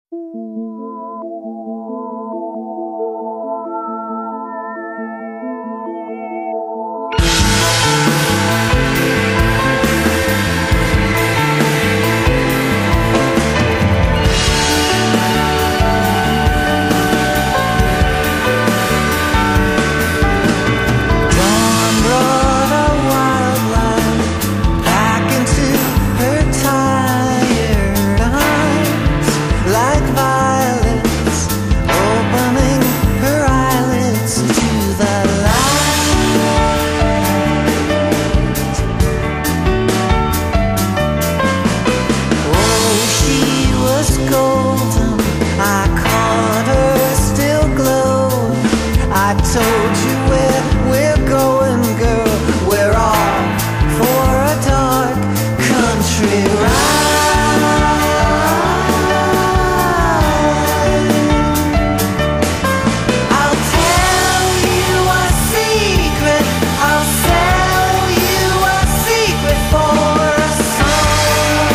I told you where we're going, girl. We're off for a dark country ride. I'll tell you a secret. I'll sell you a secret for a song.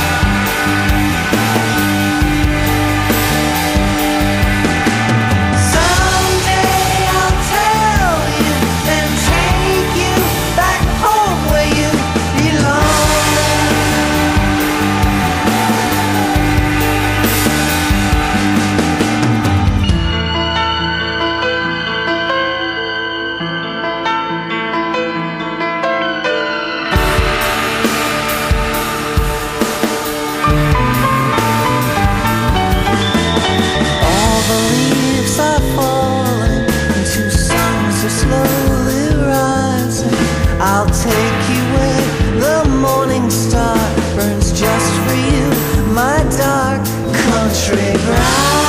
Someday I'll tell you and take you back home where you belong. All the leaves are falling into suns are slowly rising. I'll take you where the morning star burns just for you, my dark country bride.